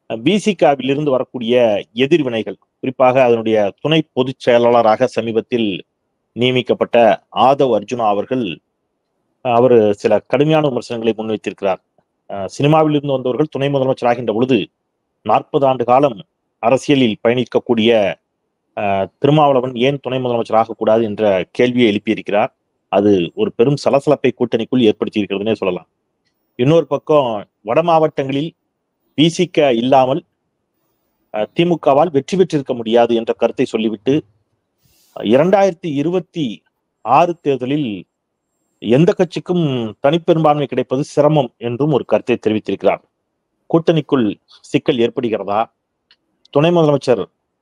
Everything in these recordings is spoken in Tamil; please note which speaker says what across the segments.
Speaker 1: பிசிகாவில் இருந்து வரக்கூடிய எதிர்வினைகள், குறிப்பாக அதனுடைய துணை பொதுச் செயலாளராக சமீபத்தில் நியமிக்கப்பட்ட ஆதவ் அர்ஜுனா அவர்கள் அவர் சில கடுமையான விமர்சனங்களை முன்வைத்திருக்கிறார். சினிமாவில் இருந்து வந்தவர்கள் துணை முதலமைச்சர் ஆகின்ற பொழுது 40 ஆண்டு காலம் அரசியலில் பயணிக்கக்கூடிய திருமாவளவன் ஏன் துணை முதலமைச்சர் ஆகக்கூடாது என்ற கேள்வியை எழுப்பியிருக்கிறார். அது ஒரு பெரும் சலசலப்பை கூட்டணிக்குள் ஏற்படுத்தி இருக்கிறதுனே சொல்லலாம். இன்னொரு பக்கம் வட மாவட்டங்களில் பிசிக இல்லாமல் திமுகவால் வெற்றி பெற்றிருக்க முடியாது என்ற கருத்தை சொல்லிவிட்டு 2026 தேர்தலில் எந்த கட்சிக்கும் தனிப்பெரும்பான்மை கிடைப்பது சிரமம் என்றும் ஒரு கருத்தை தெரிவித்திருக்கிறார். கூட்டணிக்குள் சிக்கல் ஏற்படுகிறதா? துணை முதலமைச்சர்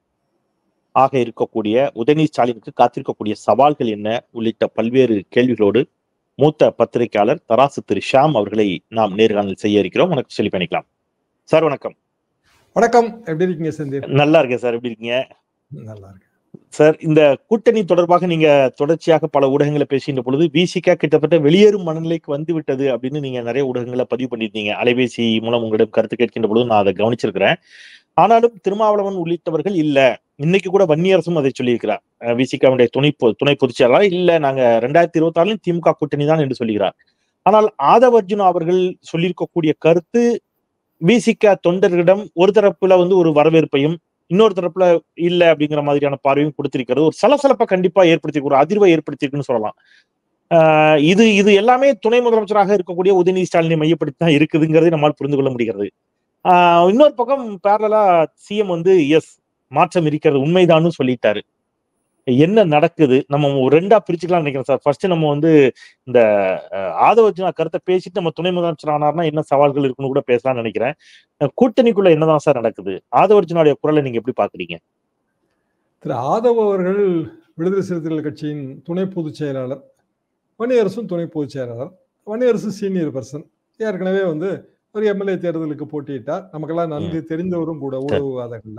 Speaker 1: ஆக இருக்கக்கூடிய உதயநிதி ஸ்டாலினுக்கு காத்திருக்கக்கூடிய சவால்கள் என்ன உள்ளிட்ட பல்வேறு கேள்விகளோடு மூத்த பத்திரிகையாளர் தராசு திரு ஷாம் அவர்களை நாம் நேர்காணல் செய்ய இருக்கிறோம். வணக்கம் சொல்லி பண்ணிக்கலாம். சார் வணக்கம்.
Speaker 2: வணக்கம், எப்படி இருக்கீங்க சந்தீப்?
Speaker 1: நல்லா இருக்கேன் சார், எப்படி இருக்கீங்க?
Speaker 2: நல்லா இருக்கேன்
Speaker 1: சார். இந்த கூட்டணி தொடர்பாக நீங்க தொடர்ச்சியாக பல ஊடகங்களை பேசுகின்ற பொழுது பிசிக கிட்டத்தட்ட வெளியேறும் மனநிலைக்கு வந்து விட்டது அப்படின்னு நீங்க நிறைய ஊடகங்களை பதிவு பண்ணியிருந்தீங்க. அலைபேசி மூலம் உங்களிடம் கருத்து கேட்கின்ற பொழுது நான் அதை கவனிச்சிருக்கிறேன். ஆனாலும் திருமாவளவன் உள்ளிட்டவர்கள் இல்ல, இன்னைக்கு கூட வன்னியரசும் அதை சொல்லியிருக்கிறார். பிசிகாவுடைய துணை பொதுச் செயலாளர் இல்ல, நாங்க 2026 திமுக கூட்டணி தான் என்று சொல்லுகிறார். ஆனால் ஆதவ் அர்ஜுனா அவர்கள் சொல்லியிருக்கக்கூடிய கருத்து பிசிக தொண்டர்களிடம் ஒரு தரப்புல ஒரு வரவேற்பையும் இன்னொரு தரப்புல இல்ல அப்படிங்கிற மாதிரியான பார்வையும் கொடுத்திருக்கிறது. ஒரு சலசலப்பை கண்டிப்பா ஏற்படுத்தி, ஒரு அதிர்வை ஏற்படுத்திருக்குன்னு சொல்லலாம். இது எல்லாமே துணை முதலமைச்சராக இருக்கக்கூடிய உதயநிதி ஸ்டாலினை மையப்படுத்தி தான் இருக்குதுங்கிறதை நம்மால் புரிந்து கொள்ள முடிகிறது. இன்னொரு பக்கம் பேரலா சிஎம் எஸ் மாற்றம் இருக்கிறது உண்மைதான்னு சொல்லிட்டாரு. என்ன நடக்குது நம்ம ரெண்டா பிரிச்சுக்கலாம் நினைக்கிறேன் சார். ஃபர்ஸ்ட் நம்ம இந்த ஆதவ அர்ஜுனா கருத்தை பேசிட்டு நம்ம துணை முதலமைச்சர் ஆனார்னா என்ன சவால்கள் இருக்குன்னு கூட பேசலாம்னு நினைக்கிறேன். கூட்டணிக்குள்ள என்னதான் சார் நடக்குது? ஆதவ அர்ஜுனாவுடைய குரலை நீங்க எப்படி பாக்குறீங்க?
Speaker 2: திரு ஆதவ் அவர்கள் விடுதலை சிறுத்தைகள் கட்சியின் துணை பொதுச் செயலாளர், வன்னியரசும் துணை பொதுச் செயலாளர். வன்னியரசு சீனியர் பர்சன், ஏற்கனவே ஒரு எம்எல்ஏ தேர்தலுக்கு போட்டியிட்டார். நமக்கெல்லாம் நன்கு தெரிந்தவரும் கூட ஊடக விவாதங்கள்ல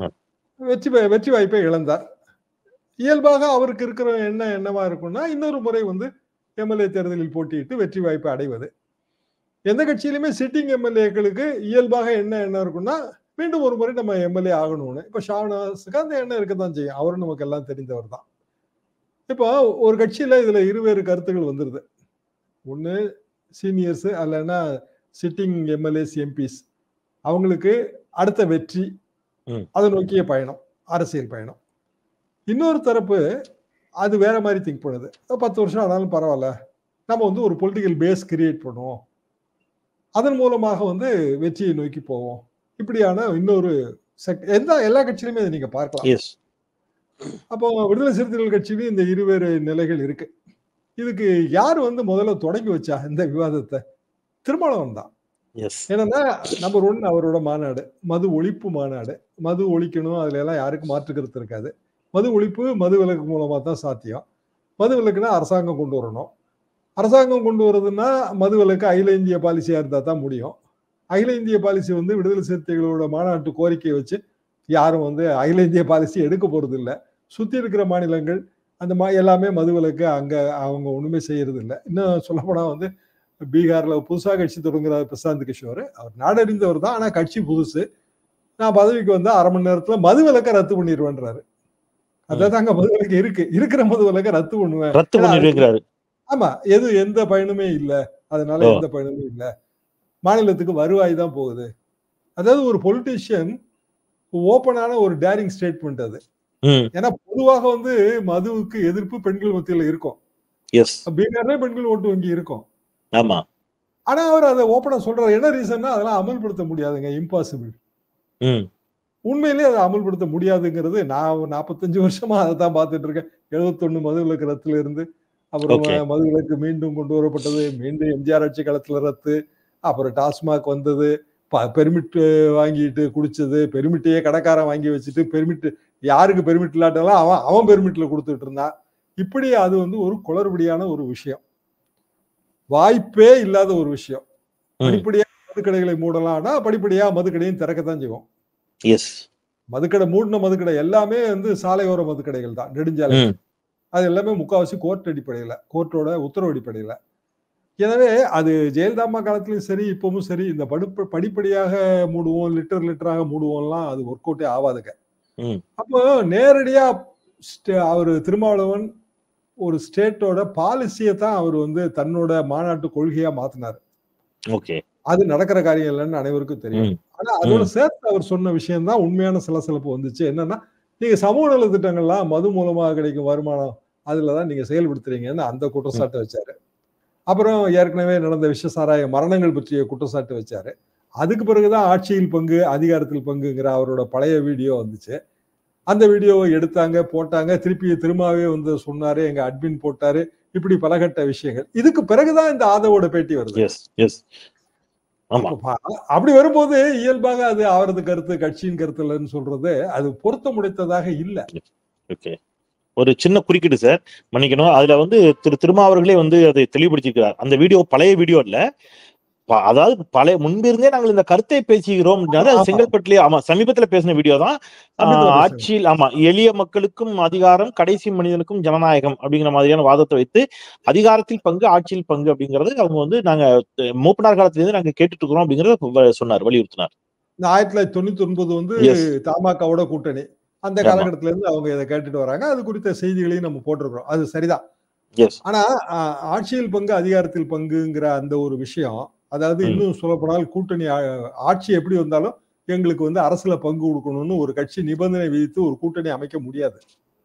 Speaker 2: வெற்றி வாய்ப்பை இழந்தார். இயல்பாக அவருக்கு இருக்கிற என்னவா இருக்கும்னா இன்னொரு முறை எம்எல்ஏ தேர்தலில் போட்டியிட்டு வெற்றி வாய்ப்பை அடைவது. எந்த கட்சியிலுமே சிட்டிங் எம்எல்ஏக்களுக்கு இயல்பாக என்ன இருக்கும்னா மீண்டும் ஒரு முறை நம்ம எம்எல்ஏ ஆகணும்னு. இப்ப ஷானவாஸுக்கு அந்த எண்ணம் இருக்கத்தான் செய்யும், அவரும் நமக்கு எல்லாம் தெரிந்தவர் தான். இப்போ ஒரு கட்சியில இதுல இருவேறு கருத்துகள் வந்துருது. ஒண்ணு சீனியர்ஸ் அல்லனா சிட்டிங் எம்எல்ஏஸ் எம்பிஸ், அவங்களுக்கு அடுத்த வெற்றி, அதை நோக்கிய பயணம், அரசியல் பயணம். இன்னொரு தரப்பு அது வேற மாதிரி திங்க் பண்ணுது. 10 வருஷம் ஆனாலும் பரவாயில்ல, நம்ம ஒரு பொலிட்டிக்கல் பேஸ் கிரியேட் பண்ணுவோம், அதன் மூலமாக வெற்றியை நோக்கி போவோம். இப்படியான இன்னொரு எல்லா கட்சியிலுமே அதை நீங்க பார்க்கலாம். அப்போ விடுதலை சிறுத்தைகள் கட்சியிலும் இந்த இருவேறு நிலைகள் இருக்கு. இதுக்கு யார் முதல்ல தொடங்கி வச்சா இந்த விவாதத்தை? திருமாவளவன் தான். ஏன்னா நம்பர் 1 அவரோட மாநாடு, மது ஒழிப்பு மாநாடு. மது ஒழிக்கணும், அதுல எல்லாம் யாருக்கும் மாற்று கருத்து இருக்காது. மது ஒழிப்பு மது விலக்கு மூலமா தான் சாத்தியம். மது விலக்குனா அரசாங்கம் கொண்டு வரணும். அரசாங்கம் கொண்டு வருதுன்னா மது விலக்கு அகில இந்திய பாலிசியா இருந்தா தான் முடியும். அகில இந்திய பாலிசி விடுதலை சிறுத்தைகளோட மாநாட்டு கோரிக்கையை வச்சு யாரும் அகில இந்திய பாலிசி எடுக்க போறது இல்லை. சுத்தி இருக்கிற மாநிலங்கள் அந்த எல்லாமே மது விலக்கு அங்க அவங்க ஒண்ணுமே செய்யறது இல்லை. இன்னும் சொல்ல போனா பீகார்ல புதுசா கட்சி தொடங்குறாரு பிரசாந்த் கிஷோர். அவர் நாடறிந்தவர் தான், ஆனா கட்சி புதுசு. நான் பதவிக்கு அரை மணி நேரத்துல மது விலக்கை ரத்து பண்ணிடுவேன்றாரு. அதாங்க மது விலக்கு இருக்கிற மது விலக்கை ரத்து பண்ணுவேன். ஆமா, எந்த பயனுமே இல்ல, அதனால எந்த பயனுமே இல்ல, மாநிலத்துக்கு வருவாய் தான் போகுது. அதாவது ஒரு பொலிட்டீஷியன் ஓப்பனான ஒரு டேரிங் ஸ்டேட்மெண்ட் அது. ஏன்னா பொதுவாக மதுவுக்கு எதிர்ப்பு பெண்கள் மத்தியில இருக்கும். பீகார்ல பெண்கள் ஓட்டு வங்கி இருக்கும். ஆனா அவர் அதை ஓப்பனா சொல்றாரு. என்ன ரீசன்னா அதெல்லாம் அமல்படுத்த முடியாதுங்க, இம்பாசிபிள். உண்மையிலேயே அதை அமல்படுத்த முடியாதுங்கிறது நான் 45 வருஷமா அதை தான் பார்த்துட்டு இருக்கேன். 71 மது விலக்கு ரத்துல இருந்து அப்புறம் மது விலக்கு மீண்டும் கொண்டு வரப்பட்டது, மீண்டும் எம்ஜிஆர் ஆட்சி காலத்துல ரத்து, அப்புறம் டாஸ்மாக் வந்தது, பெர்மிட் வாங்கிட்டு குடிச்சது, பெர்மிட்டையே கடைக்காரன் வாங்கி வச்சுட்டு பெர்மிட் யாருக்கு பெர்மிட் இல்லாட்டாலும் அவன் பெர்மிட்ல கொடுத்துட்டு இருந்தான். இப்படி அது ஒரு குளறுபடியான ஒரு விஷயம், வாய்ப்பே இல்லாத ஒரு விஷயம். படிப்படியா மதுக்கடைகளை மூடலாம்னா படிப்படியா மதுக்கடையும் திறக்கத்தான் செய்வோம். மதுக்கடை மூடின மதுக்கடை எல்லாமே சாலையோர மதுக்கடைகள் தான், நெடுஞ்சாலை. அது எல்லாமே முக்காவாசி கோர்ட் அடிப்படையில, கோர்ட்டோட உத்தரவு அடிப்படையில. எனவே அது ஜெயலலிதா அம்மா காலத்திலும் சரி, இப்பவும் சரி, இந்த படிப்படியாக மூடுவோம், லிட்டராக மூடுவோம்லாம் அது ஒர்க் அவுட்டே ஆகாதுங்க. அப்போ நேரடியா அவரு திருமாவளவன் ஒரு ஸ்டேட்டோட பாலிசியை தான் அவர் வந்து தன்னோட மாநாட்டு கொள்கையா மாத்தினாரு. அது நடக்கிற காரியம் இல்லைன்னு அனைவருக்கும் தெரியும். ஆனா அதோட சேர்த்து அவர் சொன்ன விஷயம் தான் உண்மையான சலசலப்பு வந்துச்சு. என்னன்னா, நீங்க சமூக நல திட்டங்கள்லாம் மது மூலமாக கிடைக்கும் வருமானம் அதுலதான் நீங்க செயல்படுத்துறீங்கன்னு அந்த குற்றச்சாட்டை வச்சாரு. அப்புறம் ஏற்கனவே நடந்த விஷசாராய மரணங்கள் பற்றிய குற்றச்சாட்டு வச்சாரு. அதுக்கு பிறகுதான் ஆட்சியில் பங்கு, அதிகாரத்தில் பங்குங்கிற அவரோட பழைய வீடியோ வந்துச்சு. அந்த வீடியோவை எடுத்தாங்க, போட்டாங்க. திரும்பவே வந்து சொன்னாரு, எங்க அட்மின் போட்டாரு. இப்படி பலகட்ட விஷயங்கள். இதுக்கு பிறகுதான் இந்த ஆதவோட பேட்டி வருது. அப்படி வரும்போது இயல்பாக அது அவரது கருத்து, கட்சியின் கருத்து இல்லைன்னு சொல்றது அது பொருத்தமுடைத்ததாக இல்ல.
Speaker 1: ஒரு சின்ன குறுக்கீடு சார், மன்னிக்கணும். அதுல வந்து திருமா அவர்களே வந்து அதை தெளிவுபடுத்திருக்கிறார். அந்த வீடியோ பழைய வீடியோ இல்ல, அதாவது முன்பிருந்தே நாங்கள் இந்த கருத்தை பேசுகிறோம். செங்கல்பட்டுலயே சமீபத்துல பேசின வீடியோ தான். ஆட்சியில் எளிய மக்களுக்கும் அதிகாரம், கடைசி மனிதனுக்கும் ஜனநாயகம் அப்படிங்கிற மாதிரியான வாதத்தை வைத்து அதிகாரத்தில் பங்கு, ஆட்சியில் பங்கு அப்படிங்கறது அவங்க வந்து நாங்க மூப்பனார் காலத்துல இருந்து நாங்க கேட்டுட்டு இருக்கிறோம் அப்படிங்கறத சொன்னார், வலியுறுத்தினார்.
Speaker 2: 1999 வந்து தமாகவோட கூட்டணி. அந்த காலகட்டத்தில இருந்து அவங்க இதை கேட்டுட்டு வராங்க. அது குறித்த செய்திகளையும் நம்ம போட்டிருக்கிறோம். அது சரிதான். ஆனா ஆட்சியில் பங்கு, அதிகாரத்தில் பங்குங்கிற அந்த ஒரு விஷயம், அதாவது இன்னும் சொல்லப்போனால் கூட்டணி ஆட்சி எப்படி வந்தாலும் எங்களுக்கு வந்து அரசுல பங்கு கொடுக்கணும்னு ஒரு கட்சி நிபந்தனை விதித்து ஒரு கூட்டணி அமைக்க முடியாது.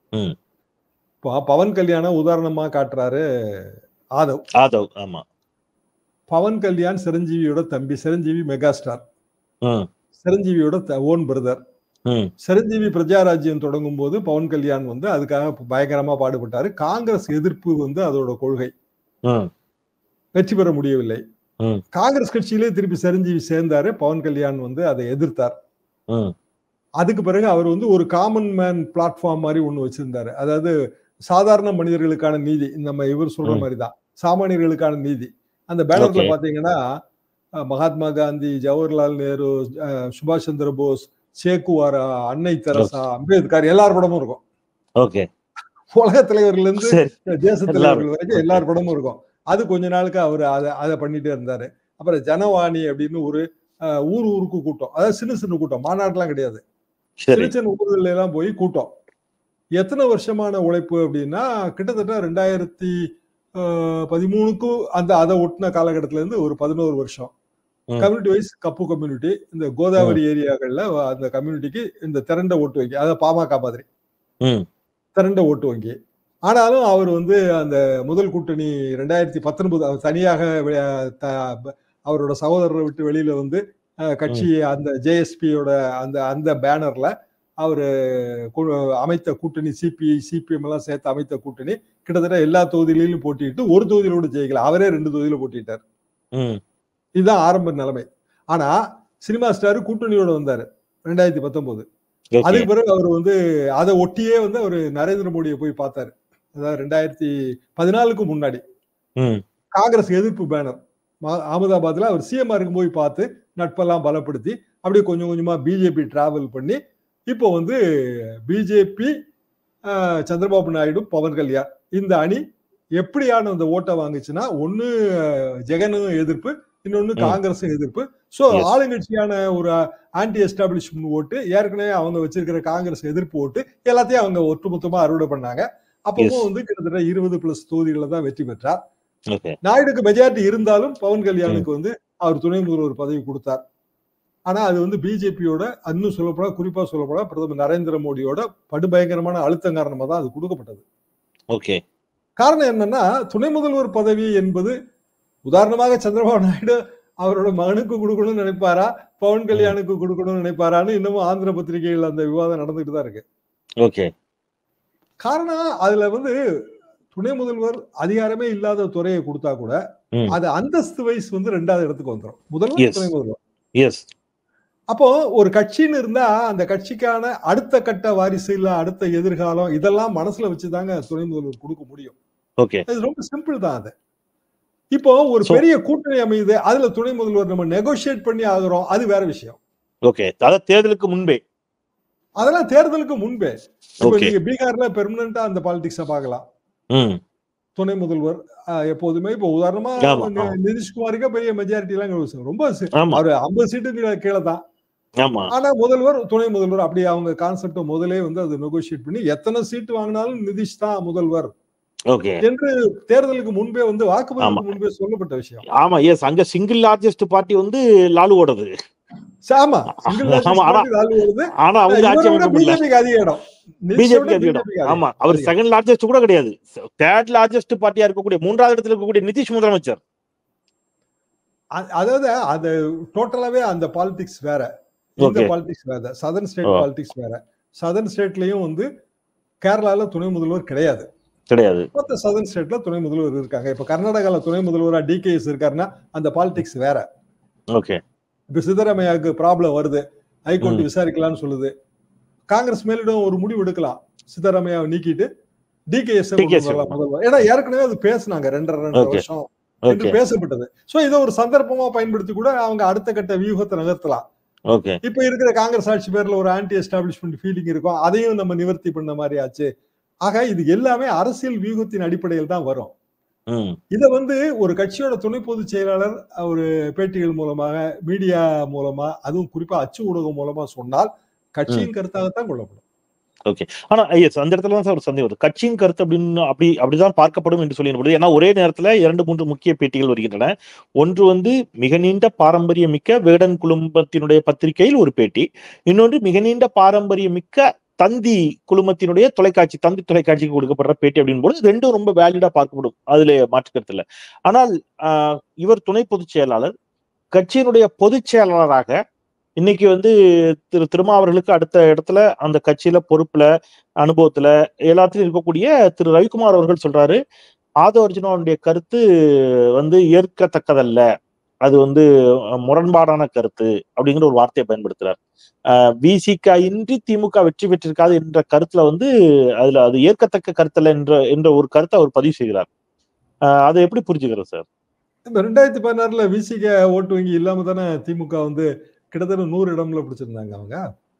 Speaker 2: பவன் கல்யாணம் உதாரணமா காட்டுறாரு ஆதவ். ஆமா, பவன் கல்யாண் சிரஞ்சீவியோட தம்பி, சிரஞ்சீவி மெகா ஸ்டார், சிரஞ்சீவியோட ஓன் பிரதர். சிரஞ்சீவி பிரஜாராஜ்யம் தொடங்கும் போது பவன் கல்யாண் வந்து அதுக்காக பயங்கரமா பாடுபட்டாரு. காங்கிரஸ் எதிர்ப்பு வந்து அதோட கொள்கை, வெற்றி பெற முடியவில்லை. காங்கிரஸ் கட்சியிலே திருப்பி சிரஞ்சீவி சேர்ந்தாரு. பவன் கல்யாண் வந்து அதை எதிர்த்தார். அதுக்கு பிறகு அவர் வந்து ஒரு காமன் மேன் பிளாட்ஃபார்ம் மாதிரி ஒண்ணு வச்சிருந்தாரு. அதாவது சாதாரண மனிதர்களுக்கான நீதி, நம்ம இவர் சொல்ற மாதிரிதான் சாமானியர்களுக்கான நீதி. அந்த பேனர்ல பாத்தீங்கன்னா மகாத்மா காந்தி, ஜவஹர்லால் நேரு, சுபாஷ் சந்திர போஸ், சேக்குவாரா, அன்னை தெரசா, அம்பேத்கர் எல்லார் படமும் இருக்கும். உலக தலைவர்கள் இருந்து தேச தலைவர்கள் வரைக்கும் எல்லார் படமும் இருக்கும். அது கொஞ்ச நாளுக்கு அவர் அதை பண்ணிட்டே இருந்தாரு. அப்புறம் ஜனவாணி அப்படின்னு ஒரு ஊருக்கு கூட்டம், அதாவது சின்ன சின்ன கூட்டம், மாநாடுலாம் கிடையாது, சின்ன சின்ன ஊர்கள் எல்லாம் போய் கூட்டம். எத்தனை வருஷமான உழைப்பு அப்படின்னா கிட்டத்தட்ட 2013க்கு அதை ஒட்டின காலகட்டத்தில இருந்து ஒரு 11 வருஷம். கம்யூனிட்டி வைஸ் கப்பு கம்யூனிட்டி, இந்த கோதாவரி ஏரியாக்கள்ல அந்த கம்யூனிட்டிக்கு இந்த திரண்ட ஓட்டு வங்கி, அதாவது பாமக மாதிரி திரண்ட ஓட்டு வங்கி. ஆனாலும் அவர் வந்து அந்த முதல் கூட்டணி 2019 அவர் தனியாக அவரோட சகோதரரை விட்டு வெளியில வந்து கட்சி அந்த ஜேஎஸ்பியோட அந்த பேனர்ல அவரு அமைத்த கூட்டணி, சிபிஐ சிபிஎம் எல்லாம் சேர்த்து அமைத்த கூட்டணி கிட்டத்தட்ட எல்லா தொகுதிகளிலும் போட்டிட்டு ஒரு தொகுதியிலோட ஜெயிக்கல. அவரே 2 தொகுதியில போட்டிட்டார். இதுதான் ஆரம்ப நிலைமை. ஆனா சினிமா ஸ்டார் கூட்டணியோட வந்தாரு 2019. அதுக்கு பிறகு அவர் வந்து அதை ஒட்டியே வந்து அவர் நரேந்திர மோடியை போய் பார்த்தாரு. அதாவது 2014க்கு முன்னாடி காங்கிரஸ் எதிர்ப்பு பேனர் அகமதாபாத்ல அவர் சிஎம்ஆ இருக்கும் போய் பார்த்து நட்பெல்லாம் பலப்படுத்தி அப்படியே கொஞ்சம் கொஞ்சமா பிஜேபி டிராவல் பண்ணி இப்போ வந்து பிஜேபி, சந்திரபாபு நாயுடு, பவன் கல்யாண் இந்த அணி எப்படியான அந்த ஓட்டை வாங்குச்சுன்னா, ஒண்ணு ஜெகனும் எதிர்ப்பு, இன்னொன்னு காங்கிரஸும் எதிர்ப்பு. சோ ஆளுங்கட்சியான ஒரு ஆன்டி எஸ்டாபிளிஷ்மெண்ட் ஓட்டு, ஏற்கனவே அவங்க வச்சிருக்கிற காங்கிரஸ் எதிர்ப்பு ஓட்டு எல்லாத்தையும் அவங்க ஒட்டுமொத்தமா அறுவடை பண்ணாங்க. அப்பவும் வந்து கிட்டத்தட்ட 20+ தொகுதிகளை தான் வெற்றி பெற்றார். நாயுடுக்கு மெஜாரிட்டி இருந்தாலும் பவன் கல்யாணுக்கு வந்து அவர் துணை முதல்வர் பதவி கொடுத்தார். ஆனா அது வந்து பிஜேபியோட, இன்னும் சொல்லப்போனா குறிப்பா சொல்லப்போனா பிரதமர் நரேந்திர மோடியோட படுபயங்கரமான அழுத்தம் காரணமா தான் அது கொடுக்கப்பட்டது. காரணம் என்னன்னா, துணை முதல்வர் பதவி என்பது உதாரணமாக சந்திரபாபு நாயுடு அவரோட மகனுக்கு கொடுக்கணும்னு நினைப்பாரா, பவன் கல்யாணுக்கு கொடுக்கணும்னு நினைப்பாரான்னு இன்னமும் ஆந்திர பத்திரிகைகள் அந்த விவாதம் நடந்துட்டு தான் இருக்கு. காரணம் அதுல வந்து துணை முதல்வர் அதிகாரமே இல்லாத துறையை கொடுத்தா கூட அது அந்தஸ்து வைஸ் வந்து 2வது இடத்துக்கு வந்துடும். முதல்வர், துணை முதல்வர். அப்போ ஒரு கட்சின்னு இருந்தா அந்த கட்சிக்கான அடுத்த கட்ட வாரிசு இல்ல அடுத்த எதிர்காலம் இதெல்லாம் மனசுல வச்சுதாங்க துணை முதல்வர் கொடுக்க முடியும். அது ரொம்ப சிம்பிள் தான். அது இப்போ ஒரு பெரிய கூட்டணி அமையுது, அதுல துணை முதல்வர் நம்ம நெகோசியேட் பண்ணி ஆகுறோம், அது வேற விஷயம். தேர்தலுக்கு முன்பே, அதெல்லாம் தேர்தலுக்கு முன்பே. இப்போ நீங்க பீகார்ல பெர்மனண்டா அந்த பாலிடிக்ஸ பார்க்கலாம். துணை முதல்வர் எப்போதுமே இப்போ உதாரணமா
Speaker 1: ஆமா ஆமா
Speaker 2: நிதிஷ்குமாருக்கு பெரிய மெஜாரிட்டி எல்லாம் ரொம்ப
Speaker 1: ஆமா
Speaker 2: அவரு 50 சீட்டுக்கு கீழே தான்.
Speaker 1: ஆமா
Speaker 2: ஆனா முதல்வர் துணை முதல்வர் அப்படி அவங்க கான்செப்ட் முதலே வந்து அது நெகோசியேட் பண்ணி எத்தனை சீட்டு வாங்கினாலும் நிதிஷ் தான் முதல்வர்
Speaker 1: ஓகே
Speaker 2: என்று தேர்தலுக்கு முன்பே வந்து
Speaker 1: ஆமா
Speaker 2: வாக்குப்பதிவுக்கு முன்பே சொல்லப்பட்ட விஷயம்.
Speaker 1: ஆமா எஸ் அங்க சிங்கிள் லார்ஜஸ்ட் பார்ட்டி வந்து லாலுவோடது.
Speaker 2: ஆமா சிங்கிள்
Speaker 1: ஆமா
Speaker 2: லார்ஜஸ்ட்
Speaker 1: ஆனா
Speaker 2: பார்ட்டி லாலு வருது.
Speaker 1: ஆனா அவங்க ஆட்சி
Speaker 2: இவரை விட
Speaker 1: அமைக்க முடியல.
Speaker 2: பிஜேபிக்கு அதிக இடம், நிதிஷை விட
Speaker 1: பிஜேபிக்கு அதிக இடம்.
Speaker 2: பிஜேபிக்கு
Speaker 1: ஆமா அவர்
Speaker 2: அதிகம்.
Speaker 1: செகண்ட் லார்ஜஸ்ட் கூட கிடையாது. தேர்ட் லார்ஜஸ்ட் பார்ட்டியா இருக்கக்கூடிய 3வது இடத்துல இருக்கக்கூடிய நிதிஷ் முதலமைச்சர்.
Speaker 2: அதாவது அது டோட்டலாவே அந்த பாலிடிக்ஸ் வேற, இந்த
Speaker 1: ஓகே
Speaker 2: பாலிடிக்ஸ் வேற, சதர்ன் ஸ்டேட்
Speaker 1: ஓ
Speaker 2: பாலிடிக்ஸ் வேற. சதர்ன் ஸ்டேட்லயும் வந்து கேரளால துணை முதல்வர் கிடையாது.
Speaker 1: கிடையாது.
Speaker 2: மொத்த சதர்ன் ஸ்டேட்ல துணை முதல்வர் இருக்காங்க. இப்ப கர்நாடகால துணை முதல்வரா டிகேஎஸ் இருக்காருன்னா அந்த பாலிடிக்ஸ் வேற.
Speaker 1: ஓகே
Speaker 2: இப்ப சித்தராமையாவுக்கு ப்ராப்ளம் வருது, ஹைகோர்ட்
Speaker 1: ம்
Speaker 2: விசாரிக்கலாம்னு சொல்லுது. காங்கிரஸ் மேலிடம் ஒரு முடிவு எடுக்கலாம், சித்தராமையாவை நீக்கிட்டு டிகேஎஸ் கொண்டு
Speaker 1: டிகேஎஸ்
Speaker 2: வரலாம் முதல்வர். ஏன்னா ஏற்கனவே அது பேசினாங்க 2.5
Speaker 1: ஓகே
Speaker 2: வருஷம் என்று
Speaker 1: ஓகே
Speaker 2: பேசப்பட்டது. சோ இதை ஒரு சந்தர்ப்பமா பயன்படுத்தி கூட அவங்க அடுத்த கட்ட வியூகத்தை நகர்த்தலாம்.
Speaker 1: ஓகே
Speaker 2: இப்ப இருக்கிற காங்கிரஸ் ஆட்சி பேர்ல ஒரு ஆன்டி எஸ்டாபிளிஷ்மெண்ட் ஃபீலிங் இருக்கும், அதையும் நம்ம நிவர்த்தி பண்ண மாதிரி ஆச்சு. ஆக இது எல்லாமே அரசியல் வியூகத்தின் அடிப்படையில் தான் வரும்.
Speaker 1: ம்
Speaker 2: இத வந்து ஒரு கட்சியோட துணை பொதுச் செயலாளர் ஒரு பேட்டிகள் மூலமாக, மீடியா மூலமா, அதுவும் குறிப்பா அச்சு ஊடகம் மூலமா சொன்னால்
Speaker 1: ம்
Speaker 2: கட்சியின் கருத்தாகத்தான் கொள்ளப்படும்.
Speaker 1: ஓகே. ஆனா எஸ் அந்த இடத்துல தான் சார் ஒரு சந்தேகம் வருது. கட்சியின் கருத்து அப்படின்னு அப்படிதான் பார்க்கப்படும் என்று சொல்லப்படுது. ஏன்னா ஒரே நேரத்துல 2-3 முக்கிய பேட்டிகள் வருகின்றன. ஒன்று வந்து மிக நீண்ட பாரம்பரியமிக்க வேடன் குழுமத்தினுடைய பத்திரிகையில் ஒரு பேட்டி, இன்னொன்று மிக நீண்ட பாரம்பரியமிக்க தந்தி குழுமத்தினுடைய தொலைக்காட்சி, தந்தி தொலைக்காட்சிக்கு கொடுக்கப்படுற பேட்டி அப்படின்னு போது ரெண்டும் ரொம்ப வேலிடா பார்க்கப்படும், அதுல மாற்று கருத்து இல்லை. ஆனால் இவர் துணை பொதுச் செயலாளர், கட்சியினுடைய பொதுச் செயலாளராக இன்னைக்கு வந்து திருமாவர்களுக்கு அடுத்த இடத்துல அந்த கட்சியில பொறுப்புல அனுபவத்துல எல்லாத்திலும் இருக்கக்கூடிய திரு ரவிக்குமார் அவர்கள் சொல்றாரு, ஆதவ அர்ஜுனாவுடைய கருத்து வந்து ஏற்கத்தக்கதல்ல, அது வந்து முரண்பாடான கருத்து அப்படிங்கிற ஒரு வார்த்தையை பயன்படுத்துறார். விசிக இன்றி திமுக வெற்றி பெற்றிருக்காது என்ற கருத்துல வந்து அதுல அது ஏற்கத்தக்க கருத்தல்ல என்ற ஒரு கருத்தை அவர் பதிவு செய்கிறார். அதை எப்படி புரிஞ்சுக்கிறது சார்?
Speaker 2: இந்த 2016 விசிக ஓட்டு வங்கி இல்லாம தானே திமுக வந்து கிட்டத்தட்ட 100 இடம்ல பிடிச்சிருந்தாங்க அவங்க.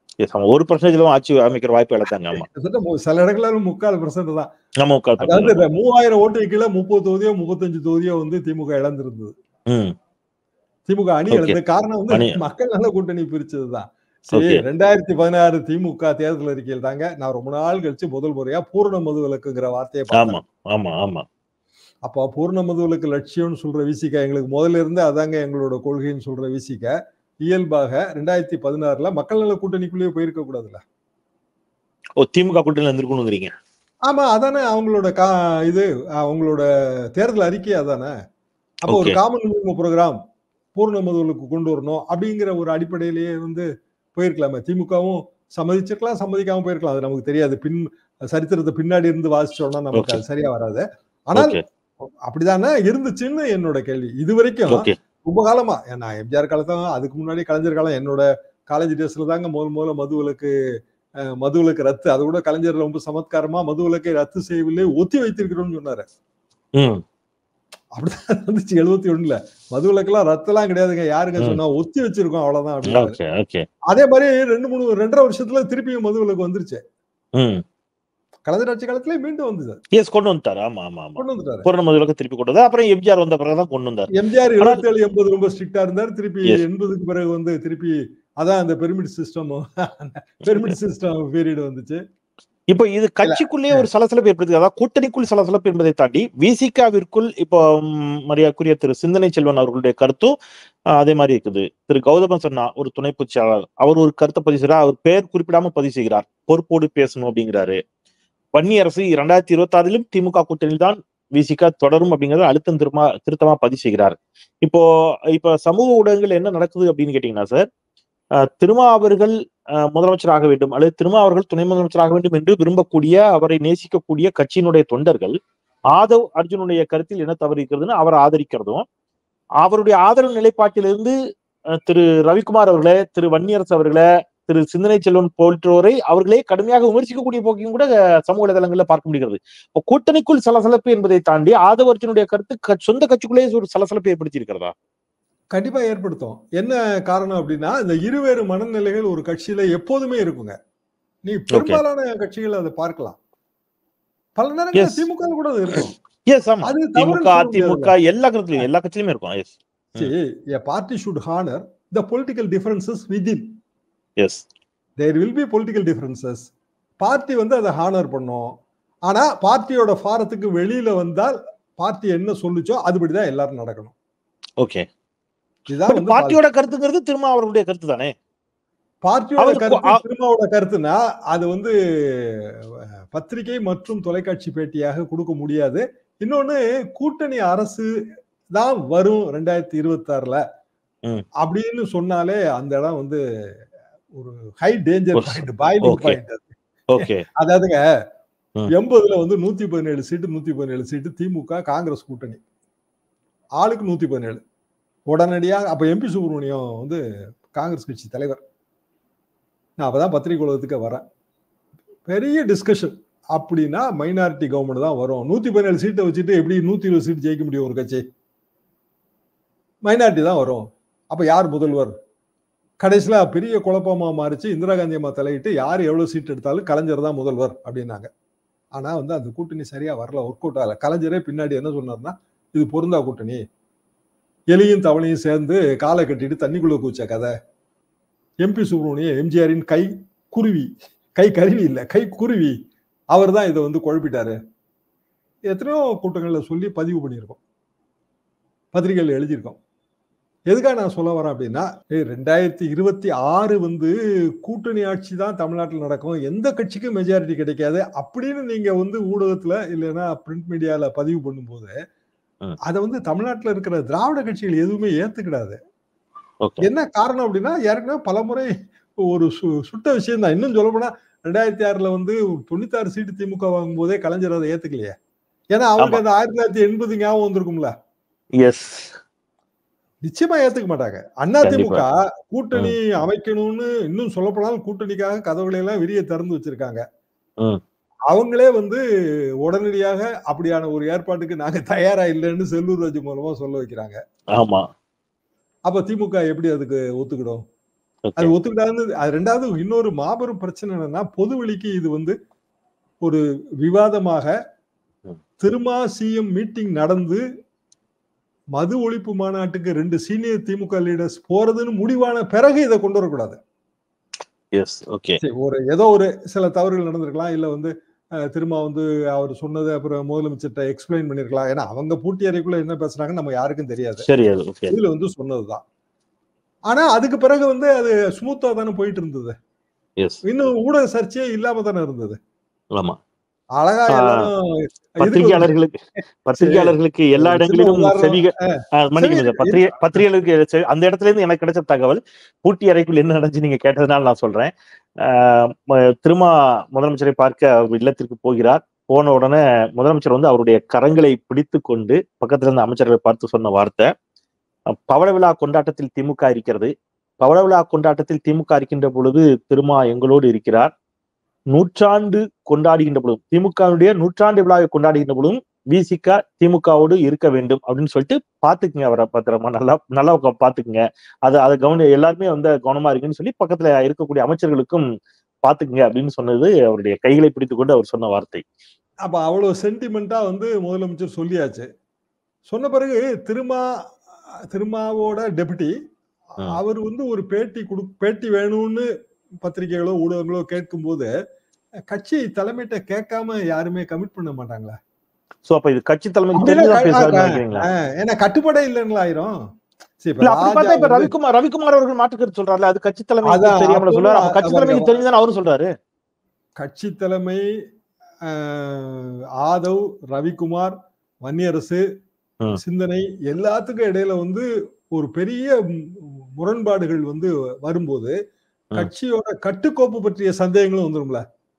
Speaker 1: 1% ஆட்சி அமைக்கிற வாய்ப்பு இழந்தாங்க. ஆமா
Speaker 2: சில இடங்கள்ல 3/4% தான்.
Speaker 1: ஆமா
Speaker 2: அதாவது 3000 ஓட்டு கீழே 30 தொகுதியோ 35 தொகுதியோ வந்து திமுக இழந்திருந்தது. திமுக அணி இழந்த காரணம் வந்து மக்கள் நல கூட்டணி பிரிச்சதுதான். சரி 2016 திமுக தேர்தல் அறிக்கையில் தாங்க நான் ரொம்ப நாள் கழிச்சு முதல் முறையா பூரண மதுவிலக்குங்கிற வார்த்தையை பார்த்தேன். அப்போ பூர்ண மதுவிலக்கு லட்சியம்னு சொல்ற விசிக, எங்களுக்கு முதல்ல இருந்து அதாங்க எங்களோட கொள்கைன்னு சொல்ற விசிக இயல்பாக 2016 மக்கள் நல கூட்டணிக்குள்ளேயே போயிருக்க கூடாதுல்ல.
Speaker 1: திமுக கூட்டணியில இருந்திருக்கணுங்கிறீங்க? ஆமா
Speaker 2: அதானே அவங்களோட இது அவங்களோட தேர்தல் அறிக்கை அதானே. அப்போ ஒரு காமன் ப்ரோக்ராம் பூர்ண மதுவிலக்கு கொண்டு வரணும் அப்படிங்கிற ஒரு அடிப்படையிலேயே வந்து போயிருக்கலாமே. திமுகவும் சம்மதிச்சிருக்கலாம், சம்மதிக்காம போயிருக்கலாம், அது நமக்கு தெரியாது. சரித்திரத்தை பின்னாடி இருந்து வாசிச்சோம்னா நமக்கு அது சரியா வராது. ஆனால் அப்படிதானே இருந்துச்சுன்னு என்னோட கேள்வி. இது வரைக்கும் ரொம்ப காலமா, நான் எம்ஜிஆர் காலத்தான், அதுக்கு முன்னாடி கலைஞர் காலம், என்னோட காலேஜ் டேஸ்ல தாங்க முதல்ல மதுவிலக்கு ரத்து. அது கூட கலைஞர் ரொம்ப சமத்காரமா மதுவிலக்கை ரத்து செய்யவில்லை, ஒத்தி வைத்திருக்கிறோம்னு சொன்னாரு. அப்படிதான் வந்துச்சு 71ல. மதுவிலக்கெல்லாம் ரத்தெல்லாம் கிடையாதுங்க, யாருங்க சொன்னா, ஒத்தி வச்சிருக்கோம் அவ்வளவுதான் அப்படின்னு. அதே மாதிரி 2.5 வருஷத்துல திருப்பியும் மதுவிலக்கு வந்துருச்சு. கலைஞர் ஆட்சி காலத்திலே மீண்டும் வந்தது.
Speaker 1: கொண்டு வந்துட்டாரு.
Speaker 2: கொண்டு வந்துட்டாரு.
Speaker 1: பூரண மதுவிலக்கு திருப்பி கொண்டு வந்து அப்புறம் எம்ஜிஆர் வந்த பிறகுதான் கொண்டு வந்தார்.
Speaker 2: எம்ஜிஆர் 77, 80 ரொம்ப ஸ்ட்ரிக்டா இருந்தார். திருப்பி 80க்கு பிறகு வந்து திருப்பி அதான் அந்த பெர்மிட் சிஸ்டம் பீரியட் வந்துச்சு.
Speaker 1: இப்போ இது கட்சிக்குள்ளேயே ஒரு சலசலப்பு ஏற்படுது, அதாவது கூட்டணிக்குள் சலசலப்பு என்பதை தாண்டி விசிகாவிற்குள் இப்போ மரியாதைக்குரிய திரு சிந்தனை செல்வன் அவர்களுடைய கருத்தும் அதே மாதிரி இருக்குது. திரு கௌதமன் சொன்னா ஒரு துணை பொதுச் செயலாளர், அவர் ஒரு கருத்தை பதிவு செய்கிறார், அவர் பெயர் குறிப்பிடாம பதிவு செய்கிறார், பொறுப்போடு பேசணும் அப்படிங்கிறாரு. வன்னியரசு 2026 திமுக கூட்டணியில் தான் விசிக தொடரும் அப்படிங்கறது அழுத்தம் திருத்தமா பதிவு செய்கிறார். இப்போ சமூக ஊடகங்கள் என்ன நடக்குது அப்படின்னு கேட்டீங்கன்னா சார், திருமா அவர்கள் முதலமைச்சராக வேண்டும் அல்லது திருமா அவர்கள் துணை முதலமைச்சராக வேண்டும் என்று விரும்பக்கூடிய, அவரை நேசிக்கக்கூடிய கட்சியினுடைய தொண்டர்கள் ஆதவ் அர்ஜுனுடைய கருத்தில் என்ன தவறு இருக்கிறதுன்னு அவரை ஆதரிக்கிறதும், அவருடைய ஆதரவு நிலைப்பாட்டிலிருந்து திரு ரவிக்குமார் அவர்களே, திரு வன்னியரசு அவர்களே, திரு சிந்தனை செல்வன் போன்றோரை அவர்களே கடுமையாக விமர்சிக்கக்கூடிய போக்கையும் கூட சமூக வலைதளங்கள்ல பார்க்க முடிகிறது. கூட்டணிக்குள் சலசலப்பு என்பதை தாண்டி ஆதவ அர்ஜுனுடைய கருத்து சொந்த கட்சிக்குள்ளே ஒரு சலசலப்பு ஏற்படுத்தி இருக்கிறதா?
Speaker 2: கண்டிப்பா ஏற்படுத்தும். என்ன காரணம் அப்படின்னா, இந்த இருவேறு மனநிலைகள் ஒரு கட்சியில எப்போதுமே இருக்குங்க. நீ பெரும்பாலான கட்சிகள் அதை பார்க்கலாம். பல நேரங்களில் திமுக கூட இருக்கும்.
Speaker 1: எஸ், ஆமா.
Speaker 2: அது
Speaker 1: திமுக,
Speaker 2: தவறுன்னு சொல்ல முடியாதுல்ல.
Speaker 1: அதிமுக எல்லா கட்சியிலுமே இருக்கும். Yes.
Speaker 2: See, a party should honor the political differences within.
Speaker 1: Yes.
Speaker 2: There will be political differences. Party வந்து அதை ஹானர் பண்ணும். ஆனா பார்ட்டியோட ஃபாரத்துக்கு வெளியில வந்தால் பார்ட்டி என்ன சொல்லுச்சோ அதுபடிதான் எல்லாரும் நடக்கணும்.
Speaker 1: ஓகே.
Speaker 2: இதுதான்
Speaker 1: பட்
Speaker 2: வந்து
Speaker 1: பார்ட்டியோட கருத்துங்கிறது திரும்ப அவருடைய கருத்து தானே.
Speaker 2: பார்ட்டியோட
Speaker 1: அவருக்கு
Speaker 2: கருத்து திருமாவோட கருத்துனா அது வந்து பத்திரிகை மற்றும் தொலைக்காட்சி பேட்டியாக கொடுக்க முடியாது. இன்னொன்னு, கூட்டணி அரசு தான் வரும் 2026ல அப்படின்னு சொன்னாலே அந்த இடம் வந்து ஒரு high danger point, boiling point.
Speaker 1: Okay.
Speaker 2: அதாவதுங்க 80ல வந்து 117 சீட்டு 117 சீட்டு திமுக காங்கிரஸ் கூட்டணி, ஆளுக்கு 117. உடனடியாக அப்ப எம்பி சுப்பிரமணியம் வந்து காங்கிரஸ் கட்சி தலைவர். நான் அப்பதான் பத்திரிகை உலகத்துக்கு வரேன். பெரிய டிஸ்கஷன். அப்படின்னா மைனாரிட்டி கவர்மெண்ட் தான் வரும். 117 சீட்டை வச்சுட்டு எப்படி 120 சீட் ஜெயிக்க முடியும் ஒரு கட்சி? மைனாரிட்டி தான் வரும். அப்ப யார் முதல்வர்? கடைசியில பெரிய குழப்பமா மாறிச்சு. இந்திரா காந்தி அம்மா தலையிட்டு யார் எவ்வளவு சீட் எடுத்தாலும் கலைஞர் தான் முதல்வர் அப்படின்னாங்க. ஆனா வந்து அந்த கூட்டணி சரியா வரல, ஒர்க் அவுட் ஆகல. கலைஞரே பின்னாடி என்ன சொன்னார்னா, இது பொருந்தா கூட்டணி, எலியும் தவளையும் சேர்ந்து காலை கட்டிட்டு தண்ணிக்குள்ள கூச்ச கதை. எம்பி சுப்பிரமணியம் எம்ஜிஆரின் கை குருவி, கை கருவி இல்ல, கை குருவி, அவர் தான் இதை வந்து குழப்பிட்டாரு. எத்தனையோ கூட்டங்கள்ல சொல்லி பதிவு பண்ணியிருக்கோம், பத்திரிகைகள் எழுதியிருக்கோம். எதுக்காக நான் சொல்ல வரேன் அப்படின்னா, 2026 வந்து கூட்டணி ஆட்சி தான் தமிழ்நாட்டில் நடக்கும், எந்த கட்சிக்கும் மெஜாரிட்டி கிடைக்காது அப்படின்னு நீங்க வந்து ஊடகத்துல இல்லைன்னா பிரிண்ட் மீடியால பதிவு பண்ணும்போது அதை வந்து தமிழ்நாட்டில் இருக்கிற திராவிட கட்சிகள் எதுவுமே ஏத்துக்கிடாது. என்ன காரணம் அப்படின்னா, ஏற்கனவே பலமுறை ஒரு சுட்ட விஷயம் தான். இன்னும் சொல்ல போனா 2006ல வந்து 96 சீட்டு திமுக வாங்கும் போதே கலைஞர் அதை ஏத்துக்கலையே. ஏன்னா அவருக்கு அந்த 1980 ஞாபகம் வந்திருக்கும்ல.
Speaker 1: எஸ்,
Speaker 2: நிச்சயமா ஏத்துக்க மாட்டாங்க. அதிமுக கூட்டணி அமைக்கணும்னு இன்னும் சொல்ல போனாலும் கூட்டணிக்காக கதவுகளை எல்லாம் விரிய திறந்து வச்சிருக்காங்க. அவங்களே வந்து உடனடியாக அப்படியான ஒரு ஏற்பாட்டுக்கு நாங்க தயாரா இல்லைன்னு செல்லூர் ராஜு மூலமா சொல்ல வைக்கிறாங்க.
Speaker 1: ஆமா.
Speaker 2: அப்ப திமுக எப்படி அதுக்கு ஒத்துக்கிடும்? அது ஒத்துக்கிட்டாது. ரெண்டாவது இன்னொரு மாபெரும் பிரச்சனை என்னன்னா, பொதுவெளிக்கு இது வந்து ஒரு விவாதமாக திருமா சிஎம் மீட்டிங் நடந்து மது ஒழிப்பு மாநாட்டுக்கு 2 சீனியர் திமுக லீடர்ஸ் போறதுன்னு முடிவான பிறகு இதை கொண்டு வரக்கூடாது. ஒரு ஏதோ ஒரு சில தவறுகள் நடந்திருக்கலாம், இல்ல வந்து திரும்ப வந்து அவர் சொன்னது அப்புறம் முதலமைச்சர்கிட்ட எக்ஸ்பிளைன் பண்ணிருக்கலாம். ஏன்னா அவங்க பூட்டி அறைக்குள்ள என்ன பேசுறாங்கன்னு நம்ம யாருக்கும் தெரியாது. இதுல வந்து சொன்னதுதான். ஆனா அதுக்கு பிறகு வந்து அது ஸ்மூத்தா தானே போயிட்டு இருந்தது. இன்னும் ஊடக சர்ச்சையே இல்லாம தானே இருந்தது. அழகா
Speaker 1: பத்திரிகையாளர்களுக்கு எல்லா இடங்களிலும் பத்திரிகையாளருக்கு அந்த இடத்துல இருந்து எனக்கு கிடைச்ச தகவல், பூட்டி அறைக்குள் என்ன நடந்துச்சு நீங்க கேட்டதுனால நான் சொல்றேன். திரும்ப முதலமைச்சரை பார்க்க அவர் இல்லத்திற்கு போகிறார். போன உடனே முதலமைச்சர் வந்து அவருடைய கரங்களை பிடித்து கொண்டு பக்கத்துல இருந்த அமைச்சர்களை பார்த்து சொன்ன வார்த்தை, பவள விழா கொண்டாட்டத்தில் திமுக இருக்கிறது, பவள விழா கொண்டாட்டத்தில் திமுக இருக்கின்ற பொழுது திருமா எங்களோடு இருக்கிறார், நூற்றாண்டு கொண்டாடுகின்ற பொழுதும் திமுகவுடைய நூற்றாண்டு விழாவை கொண்டாடுகின்ற பொழுதும் விசிக திமுகவோடு இருக்க வேண்டும் அப்படின்னு சொல்லிட்டு பாத்துக்குங்க, அவரை பத்திரமா நல்லா பாத்துக்குங்க, அதை எல்லாருமே வந்து கவனமா இருக்குன்னு சொல்லி பக்கத்துல இருக்கக்கூடிய அமைச்சர்களுக்கும் பாத்துக்குங்க அப்படின்னு சொன்னது அவருடைய கைகளை பிடித்து கொண்டு அவர் சொன்ன வார்த்தை.
Speaker 2: அப்ப அவ்வளவு சென்டிமெண்டா வந்து முதலமைச்சர் சொல்லியாச்சு. சொன்ன பிறகு திருமாவோட டெபுட்டி அவர் வந்து ஒரு பேட்டி வேணும்னு பத்திரிகைகளோ ஊடகங்களோ கேட்கும் போது கட்சி தலைமையிட்ட கேட்காம யாருமே கமிட் பண்ண மாட்டாங்களா?
Speaker 1: சோ அப்ப இது கட்சி தலைமை
Speaker 2: ஏன்னா கட்டுப்பாடே இல்லைன்னு ஆயிரும்.
Speaker 1: ரவிக்குமார் அவர்கள் மாற்றுக்கருத்து சொல்றாரு, அது கட்சி தலைமை தெரியாமல சொல்றாரு. கட்சி தலைமைக்கு தெரிஞ்சுதான் அவரும் சொல்றாரு.
Speaker 2: கட்சி தலைமை ஆதவ், ரவிக்குமார், வன்னியரசு, சிந்தனை எல்லாத்துக்கும் இடையில வந்து ஒரு பெரிய முரண்பாடுகள் வந்து வரும்போது கட்சியோட கட்டுக்கோப்பு பற்றிய சந்தேகங்களும் வந்துரும்ல.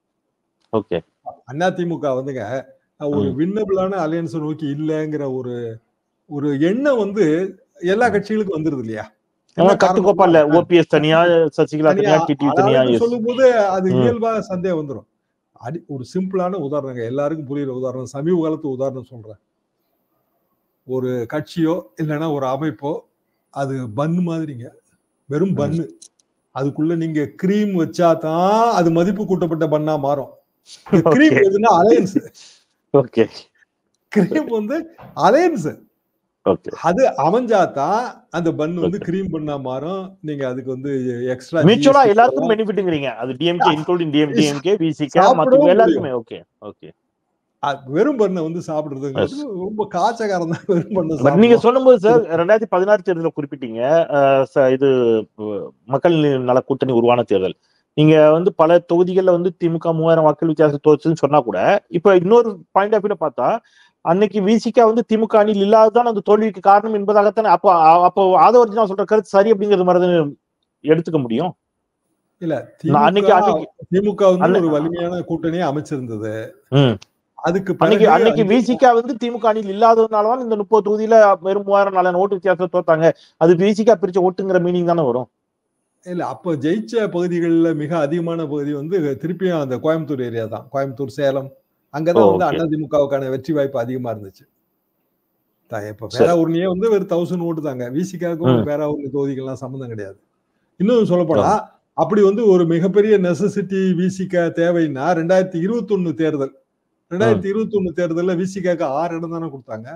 Speaker 2: அதிமுக வந்துங்க ஒரு வின்னபிளான அலையன்ஸ் நோக்கி இல்லைங்கிற ஒரு எண்ணம் வந்து எல்லா கட்சிகளுக்கும் வந்துருது இல்லையா?
Speaker 1: கட்டுக்கோப்பா இல்ல, ஓபிஎஸ் தனியா, சசிகலா தனியா, டிடிவி தனியா
Speaker 2: சொல்லும் போது அது இயல்பா சந்தேகம் வந்துடும். ஒரு சிம்பிளான உதாரணங்க, எல்லாருக்கும் புரியுற உதாரணம், சமீப காலத்து உதாரணம் சொல்றேன். ஒரு கட்சியோ இல்லைன்னா ஒரு அமைப்போ அது பன்னு மாதிரிங்க, வெறும் பன்னு, அதுக்குள்ள நீங்க கிரீம் வச்சாதான் அது மதிப்பு கூட்டப்பட்ட பண்ணா மாறும். கிரீம் எதுனா அலையன்ஸ். கிரீம் வந்து அலையன்ஸ்.
Speaker 1: ஓகே
Speaker 2: அது அமைஞ்சாதான் அந்த பன் வந்து
Speaker 1: ஓகே
Speaker 2: கிரீம் பண்ணா மாறும். நீங்க அதுக்கு வந்து எக்ஸ்ட்ரா
Speaker 1: மியூச்சுவலா
Speaker 2: ஜிஎஸ்டி
Speaker 1: எல்லாருக்கும் பெனிஃபிட்ங்கிறீங்க. அது டிஎம்கே இன்க்ளூடிங் டிஎம்கே, விசிகே மத்த
Speaker 2: சாப்பிடவும் முடியும்.
Speaker 1: எல்லாருக்குமே. Okay okay.
Speaker 2: வெறும் பண்ணை வந்து சாப்பிடுறதுங்கிறது ரொம்ப காய்ச்சக்காரன் தான் வெறும் பண்ணை
Speaker 1: பட் நீங்க
Speaker 2: சாப்பிடுவான்.
Speaker 1: சொல்லும்போது சார் 2016 தேர்தல குறிப்பிட்டீங்க. இது மக்கள் நல கூட்டணி உருவான தேர்தல். நீங்க வந்து பல தொகுதிகள்ல வந்து திமுக 3000 வாக்குகள் வித்தியாசம் தோச்சுன்னு சொன்னா கூட, இப்ப இன்னொரு பாயிண்ட் ஆஃப் வியூல பார்த்தா, அன்னைக்கு விசிகா வந்து திமுக அணியில் இல்லாததான் அந்த தோல்விக்கு காரணம் என்பதாகத்தானே அப்போ ஆதவர்ஜினா சொல்ற கருத்து சரி அப்படிங்கிறது மாதிரி தானே எடுத்துக்க முடியும்.
Speaker 2: இல்ல திமுக வந்து ஒரு வலிமையான கூட்டணியை அமைச்சிருந்தது. அதுக்கு
Speaker 1: அன்னைக்கு விசிகா வந்து திமுக அணியில் இல்லாததுனாலதான் இந்த 30 தொகுதியில வெறும் 3000 ஓட்டு வித்தியாசம் தோத்தாங்க. அது விசிகா பிரிச்ச ஓட்டுங்கிற மீனிங் தானே வரும்.
Speaker 2: இல்ல அப்ப ஜெயிச்ச பகுதிகளில் மிக அதிகமான பகுதி வந்து திருப்பியும் அந்த கோயம்புத்தூர் ஏரியா தான். கோயம்புத்தூர், சேலம் அங்கதான் வந்து அதிமுகவுக்கான வெற்றி வாய்ப்பு அதிகமா இருந்துச்சு. இப்ப பேராவூர்லயே வந்து வெறும் 1000 ஓட்டு தாங்க. விசிகாவுக்கும் பேராவூர் தொகுதிகள்லாம் சம்மந்தம் கிடையாது. இன்னும் சொல்லப்போனா அப்படி வந்து ஒரு மிகப்பெரிய நெசசிட்டி விசிகா தேவைன்னா 2021 தேர்தல் 2021 தேர்தலில் விசிகாக்கு 6 இடம் தானே கொடுத்தாங்க.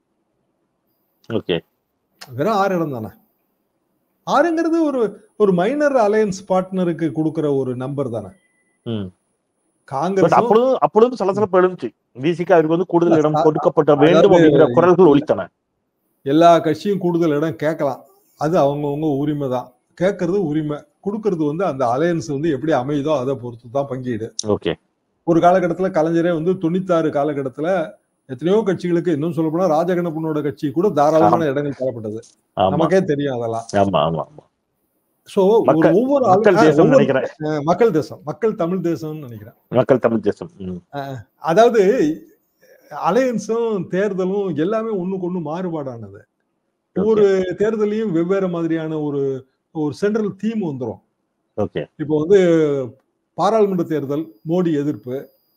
Speaker 2: வெறும் 6 இடம் தானே. 6ங்கிறது ஒரு மைனர் அலையன்ஸ் பார்ட்னருக்கு கொடுக்கிற ஒரு நம்பர் தானே. காங்கிரஸ்
Speaker 1: அப்பொழுது சலசலப்பு எழுந்துச்சு. விசிகாவிற்கு வந்து கூடுதல் இடம் கொடுக்கப்பட வேண்டும் அப்படிங்கிற குரல்கள் ஒலித்தன.
Speaker 2: எல்லா கட்சியும் கூடுதல் இடம் கேட்கலாம். அது அவங்கவுங்க உரிமை தான். கேட்கறது உரிமை. கொடுக்கறது வந்து அந்த அலையன்ஸ் வந்து எப்படி அமையுதோ அதை பொறுத்து தான் பங்கீடு. ஒரு காலகட்டத்தில் கலைஞரே வந்து 96 காலகட்டத்தில் எத்தனையோ கட்சிகளுக்கு, இன்னும் சொல்ல போனா ராஜகண்ணப்பனோட கட்சி கூட தாராளமான இடங்கள் தரப்பட்டது. நமக்கே தெரியும் அதெல்லாம். சோ ஒவ்வொரு மக்கள் தேசம், மக்கள் தமிழ் தேசம்னு நினைக்கிறேன்.
Speaker 1: மக்கள் தமிழ் தேசம்.
Speaker 2: அதாவது அலையன்ஸும் தேர்தலும் எல்லாமே ஒண்ணுக்கு ஒண்ணு மாறுபாடானது. ஒவ்வொரு தேர்தலையும் வெவ்வேறு மாதிரியான ஒரு சென்ட்ரல் தீம் வந்துடும். இப்போ வந்து பாராளுமன்ற தேர்தல் மோடி எதிர்ப்பு,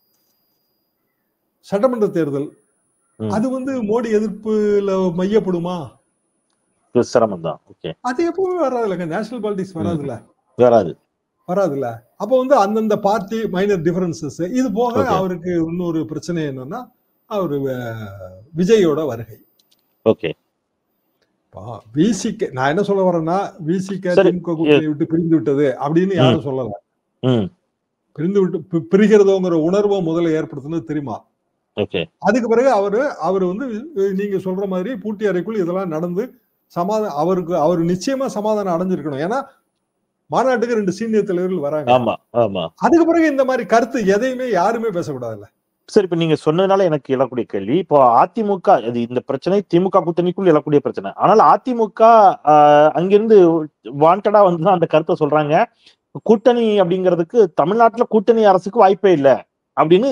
Speaker 2: சட்டமன்ற தேர்தல் அது வந்து மோடி எதிர்ப்புல மையப்படுமா?
Speaker 1: சிரமம் தான்.
Speaker 2: அது எப்பவுமே வராதுல்ல. National politics வராதுல்ல. அப்ப வந்து அந்தந்த பார்ட்டி மைனர் டிஃபரன்சஸ். இது போக அவருக்கு இன்னொரு பிரச்சனை என்னன்னா அவரு விஜயோட வருகை. விசிகே நான் என்ன சொல்ல வரேன்னா விசிகே திமுக கூட்டணி விட்டு பிரிந்து விட்டது அப்படின்னு யாரும் சொல்லல. பிரிகிறதோங்கிற உணர்வை முதல்ல ஏற்படுத்தினது தெரியுமா? அதுக்கு பிறகு அவரு வந்து நீங்க சொல்ற மாதிரி பூட்டி அறைக்குள் இதெல்லாம் நடந்து அவரு நிச்சயமா சமாதானம் அடைஞ்சிருக்கணும். ஏன்னா மாநாட்டுக்கு 2 சீனியர் தலைவர்கள் வராங்க. அதுக்கு பிறகு இந்த மாதிரி கருத்து எதையுமே யாருமே பேசக்கூடாதுல்ல.
Speaker 1: சரி, இப்ப நீங்க சொன்னதுனால எனக்கு எழக்கூடிய கேள்வி, இப்போ அதிமுக இந்த பிரச்சனை திமுக கூட்டணிக்குள் எழக்கூடிய பிரச்சனை. ஆனால் அதிமுக அங்கிருந்து வாண்டடா வந்து அந்த கருத்தை சொல்றாங்க. கூட்டணி அப்படிங்கிறதுக்கு தமிழ்நாட்டுல கூட்டணி அரசுக்கு வாய்ப்பே இல்லை அப்படின்னு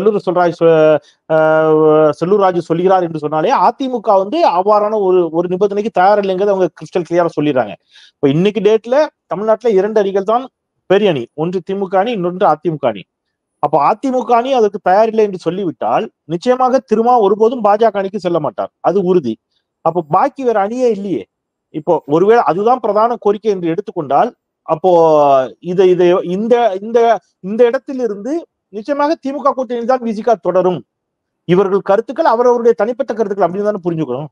Speaker 1: செல்லூர் ராஜு சொல்லுகிறார் என்று சொன்னாலே அதிமுக வந்து அவ்வாறான ஒரு நிபந்தனைக்கு தயார் இல்லைங்கிறது அவங்க கிறிஸ்டல் கிளியரா சொல்லிடுறாங்க. இப்ப இன்னைக்கு டேட்ல தமிழ்நாட்டுல 2 அணிகள் தான் பெரிய அணி. ஒன்று திமுக அணி, இன்னொன்று அதிமுக அணி. அப்போ அதிமுக அணி அதற்கு தயாரில்லை என்று சொல்லிவிட்டால் நிச்சயமாக திரும்ப ஒருபோதும் பாஜக அணிக்கு செல்ல மாட்டார், அது உறுதி. அப்போ பாக்கி வேற அணியே இல்லையே. இப்போ ஒருவேளை அதுதான் பிரதான கோரிக்கை என்று எடுத்துக்கொண்டால் அப்போ இந்த இடத்திலிருந்து நிச்சயமாக திமுக கூட்டணியில் தான் விசிகா தொடரும். இவர்கள் கருத்துக்கள் அவரவருடைய தனிப்பட்ட கருத்துக்கள் அப்படின்னு தானே புரிஞ்சுக்கணும்.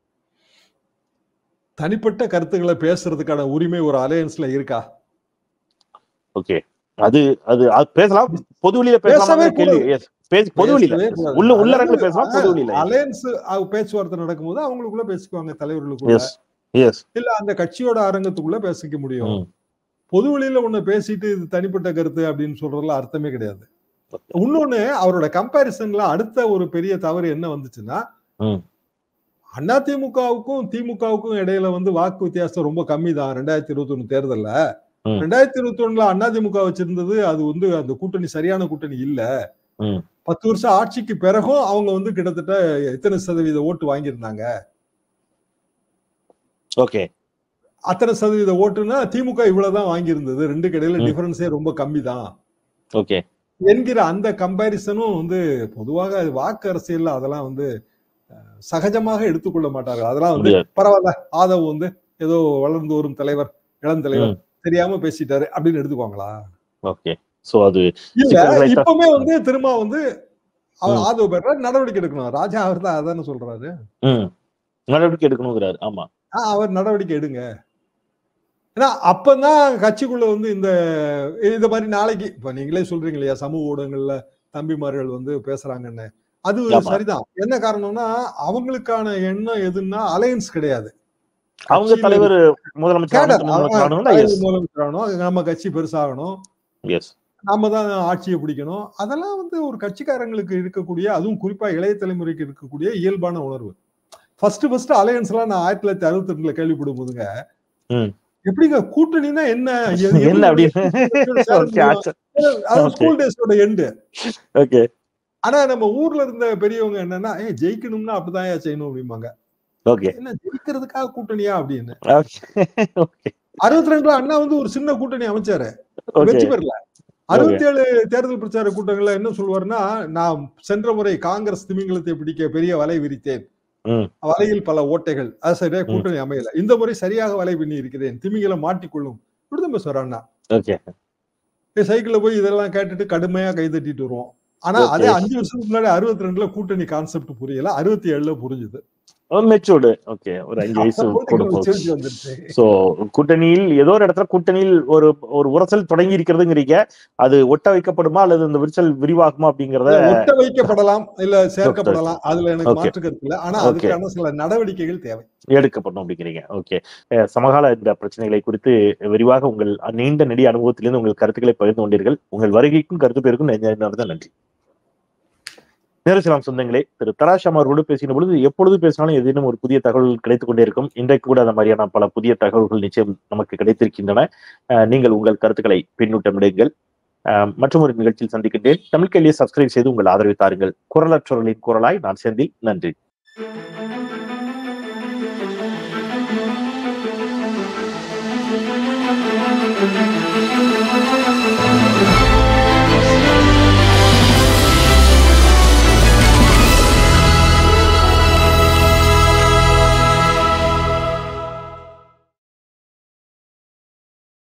Speaker 2: தனிப்பட்ட கருத்துக்களை பேசுறதுக்கான உரிமை ஒரு அலையன்ஸ்ல இருக்கா?
Speaker 1: அது பேசலாம், பொதுவெளியில பேசலாம். உள்ளரங்கில பேசலாம், பொதுவெளியில
Speaker 2: அலையன்ஸ் பேச்சுவார்த்தை நடக்கும்போது அவங்களுக்குள்ள பேசிக்குவாங்க தலைவர்களுக்குள்ள. இல்ல அந்த கட்சியோட அரங்கத்துக்குள்ள பேசிக்க முடியும். பொதுவெளியில ஒண்ணு பேசிட்டு இது தனிப்பட்ட கருத்து அப்படின்னு சொல்றதுல அர்த்தமே கிடையாது. இன்னொன்னு அவரோட கம்பேரிசன்ல அடுத்த ஒரு பெரிய தவறு என்ன வந்துச்சுன்னா, அதிமுகவுக்கும் திமுகவுக்கும் இடையில வந்து வாக்கு வித்தியாசம் ரொம்ப கம்மி தான் 2021 தேர்தல்ல. 2021 அதிமுக வச்சிருந்தது அது வந்து அந்த கூட்டணி சரியான கூட்டணி இல்ல. 10 வருஷம் ஆட்சிக்கு பிறகும் அவங்க வந்து கிட்டத்தட்ட எத்தனை சதவீத ஓட்டு வாங்கியிருந்தாங்க? அத்தனை சதவீத ஓட்டுனா திமுக இவ்வளவுதான் வாங்கியிருந்தது. 2க்கு இடையில டிஃபரன்ஸே ரொம்ப கம்மி தான் என்கிற அந்த கம்பேரிசனும் வந்து பொதுவாக வாக்கு அரசியல் அதெல்லாம் வந்து சகஜமாக எடுத்துக்கொள்ள மாட்டார்கள். அதெல்லாம் வந்து பரவாயில்ல, ஆதவ் வந்து ஏதோ வளர்ந்து வரும் தலைவர், இளம் தலைவர், தெரியாம பேசிட்டாரு அப்படின்னு எடுத்துக்குவாங்களா?
Speaker 1: இப்பவுமே
Speaker 2: வந்து திரும்ப வந்து ஆதவ பேர நடவடிக்கை எடுக்கணும். ராஜா அவர் தான் அதானே சொல்றாரு.
Speaker 1: நடவடிக்கை எடுக்கணுங்கிறாரு. ஆமா.
Speaker 2: அவர் நடவடிக்கை எடுங்க. ஏன்னா அப்பதான் கட்சிக்குள்ள வந்து இந்த மாதிரி நாளைக்கு இப்ப நீங்களே சொல்றீங்க இல்லையா, சமூக ஊடகங்கள்ல தம்பிமார்கள் வந்து பேசுறாங்கன்னு. அது சரிதான். என்ன காரணம்னா அவங்களுக்கான எண்ணம் எதுன்னா அலையன்ஸ் கிடையாது.
Speaker 1: அவங்க தலைவர் முதலமைச்சர்
Speaker 2: முதலமைச்சராகணும், நம்ம கட்சி பெருசாகணும், நாம தான் ஆட்சியை பிடிக்கணும். அதெல்லாம் வந்து ஒரு கட்சிக்காரங்களுக்கு இருக்கக்கூடிய, அதுவும் குறிப்பா இளைய தலைமுறைக்கு இருக்கக்கூடிய இயல்பான உணர்வு. ஃபர்ஸ்ட் அலையன்ஸ் எல்லாம் நான் 1962 கேள்விப்படும் போதுங்க, எப்படிங்க கூட்டணினா என்ன ஸ்கூல் டேஸோட எண்டு. ஆனா நம்ம ஊர்ல இருந்த பெரியவங்க என்னன்னா, ஜெயிக்கணும்னா அப்படிதான் செய்யணும் அப்படிம்பாங்க. என்ன ஜெயிக்கிறதுக்காக கூட்டணியா அப்படின்னு. 62 அண்ணா வந்து ஒரு சின்ன கூட்டணி அமைச்சாரு, வெற்றி பெறல. 67 தேர்தல் பிரச்சார கூட்டங்கள்ல என்ன சொல்லுவாருன்னா, நான் சென்ற முறை காங்கிரஸ் திமிங்கலத்தை பிடிக்க பெரிய வலை விரித்தேன், வலையில் பல ஓட்டைகள், அது சரியா கூட்டணி அமையல, இந்த முறை சரியாக வலை பின்னி இருக்கிறேன், திமிங்கலம் மாட்டிக்கொள்ளும், இப்படிதான் பேசுவார் அண்ணா. சைக்கிள்ல போய் இதெல்லாம் கேட்டுட்டு கடுமையா கை தட்டிட்டு வருவோம். ஆனா அதே 5 வருஷத்துக்கு முன்னாடி 62 கூட்டணி கான்செப்ட் புரியல, 67 புரிஞ்சுது. மெச்சூர்டு.
Speaker 1: ஓகே, ஒரு 5 வயசு கூட போகுது. சோ கூட்டணியில் ஏதோ ஒரு இடத்துல கூட்டணியில் ஒரு உரசல் தொடங்கி இருக்கிறதுங்கிறீங்க. அது ஒட்ட வைக்கப்படுமா அல்லது இந்த விரிசல் விரிவாகுமா அப்படிங்கறத
Speaker 2: ஒட்ட வைக்கப்படலாம், இல்ல சேர்க்கப்படலாம், அதுல எனக்கு மாற்று கருத்து இல்ல. ஆனா அதுக்கான சில நடவடிக்கைகள் தேவை, எடுக்கப்படும் அப்படிங்கிறீங்க.
Speaker 1: ஓகே, சமகால இந்த பிரச்சனைகளை குறித்து விரிவாக உங்கள் நீண்ட நெடிய அனுபவத்திலிருந்து உங்கள் கருத்துக்களை பகிர்ந்து கொண்டீர்கள். உங்கள் வருகைக்கும் கருத்து பேருக்கும் நன்றி. நேரசிலாம் சொந்தங்களே, திரு தராஷம் அவர்களோடு பேசின பொழுது எப்பொழுது பேசினாலும் ஏதேனும் ஒரு புதிய தகவல் கிடைத்துக் கொண்டே இருக்கும். இன்றைக்கு கூட அந்த மாதிரியான பல புதிய தகவல்கள் நிச்சயம் நமக்கு கிடைத்திருக்கின்றன. நீங்கள் உங்கள் கருத்துக்களை பின்னூட்டமிடுங்கள். மற்றும் ஒரு நிகழ்ச்சியில் சந்திக்கின்றேன். தமிழ் கேள்வியை சப்ஸ்கிரைப் செய்து உங்கள் ஆதரவை தாருங்கள். குரலற்றவர்களின் குரலாய் நான் செந்தில். நன்றி.